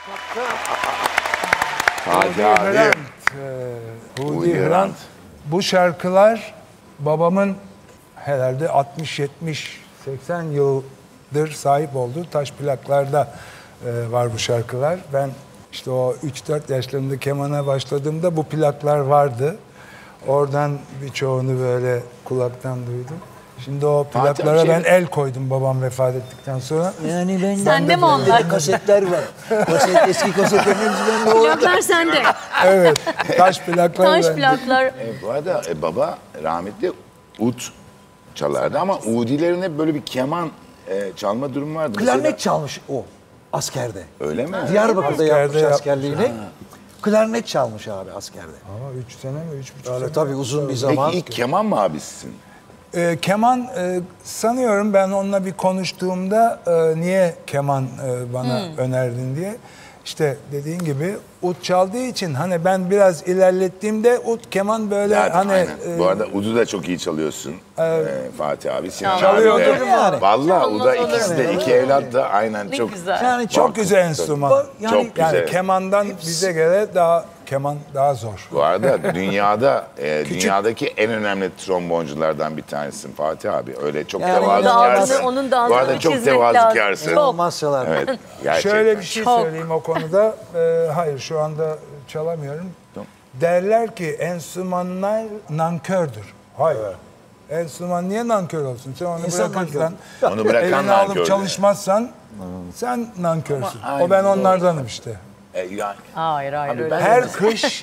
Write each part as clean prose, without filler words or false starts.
Hadi abi. Hudi Hrant. Bu şarkılar babamın herhalde 60-70-80 yıldır sahip olduğu taş plaklarda var bu şarkılar. Ben işte o 3-4 yaşlarında kemana başladığımda bu plaklar vardı. Oradan birçoğunu böyle kulaktan duydum. Şimdi o plaklara ben el koydum babam vefat ettikten sonra. Yani ben Sende mi onlar? Kasetler var. Eski kasetlerin hepsi bende orada. Plaklar sende. Evet, taş plaklar. Taş bende. plaklar. Bu arada baba rahmetli ud çalardı ama Udilerin hep böyle bir keman çalma durumu vardı. Klarnet Mesela- çalmış o askerde. Öyle mi? Diyarbakır'da yapmış Askerde askerliğini. Klarnet çalmış abi askerde. Ama 3 sene mi, 3,5 Öyle sene? tabii uzun bir zaman. Peki ilk keman mı abisisin? Keman sanıyorum ben onunla bir konuştuğumda niye keman bana önerdin diye. İşte dediğin gibi ud çaldığı için hani ben biraz ilerlettiğimde ud keman böyle Zaten hani aynen. Bu arada udu da çok iyi çalıyorsun Fatih abi. Sinan abi Çalıyordum de. yani. Valla o da Olmaz ikisi de iki evlat da aynen Ne çok. güzel. Yani çok güzel enstrüman. Yani- Çok güzel. Yani kemandan bize göre keman daha zor. Bu arada dünyadaki en önemli trombonculardan bir tanesin Fatih abi. Öyle çok Yani tevazukarsın. onun da Bu altını arada çok çizmek tevazukarsın. lazım. Çok. olmaz çalar. Evet, gerçekten. Şöyle bir şey Çok. söyleyeyim o konuda. Hayır şu anda çalamıyorum. Derler ki enstrümanlar nankördür. Hayır. Enstrüman niye nankör olsun? Sen onu İnsan bırakırsan, Onu bırakan elini nankör. alıp çalışmazsan sen nankörsün. Ama O ben onlardanım işte. Yani, Hayır öyle. Her kış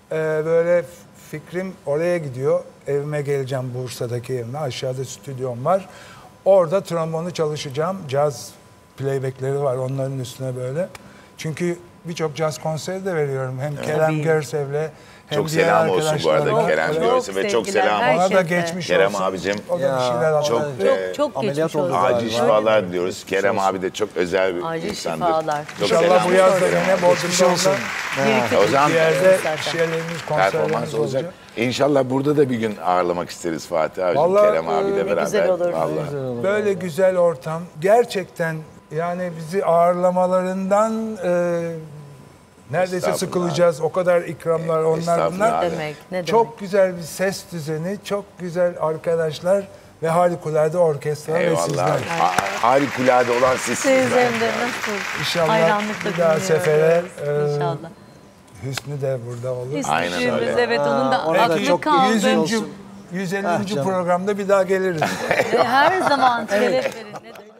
böyle fikrim oraya gidiyor. Evime geleceğim, Bursa'daki evime. Aşağıda stüdyom var. Orada trombonu çalışacağım. Caz playbackleri var onların üstüne böyle. Çünkü birçok caz konseri de veriyorum. Hem Kerem Görsev'le hem çok diğer selam olsun bu arada arkadaşlarla. Kerem Çok Görse ve çok sevgiler, selam her Ona olsun. da şeyde. geçmiş Kerem olsun. abicim, O da bir Ya, şeyler çok anlattı. Çok Ameliyat geçmiş oldu olsun. galiba. acil şifalar diliyoruz. Kerem abi de çok özel bir Acil insandır. şifalar. Çok İnşallah selam bu olsun yaz da Kerem yine abi. Bodrum'da O zaman bir yerde Zaten. şeylerimiz, performans konserlerimiz olacak. olacak. İnşallah burada da bir gün ağırlamak isteriz Fatih abicim. Vallahi, Kerem abiyle beraber. güzel olur. Vallahi. Böyle güzel ortam. Gerçekten yani bizi ağırlamalarından neredeyse Estağfurullah. sıkılacağız. O kadar ikramlar onlar Estağfurullah bunlar. abi. Demek, ne demek. Çok güzel bir ses düzeni, çok güzel arkadaşlar ve harikulade orkestra ve Eyvallah. sizler. Harikulade olan sizsiniz. Siz zaten. hem de nasıl İnşallah hayranlıkla bir daha dinliyoruz. sefere İnşallah. Hüsnü de burada olur. Aynen Hüsnü'müz, öyle. evet onun da ona da aklı çok kaldı. 150. Ah canım. programda bir daha geliriz. Her zaman şeref verin. Ne demek.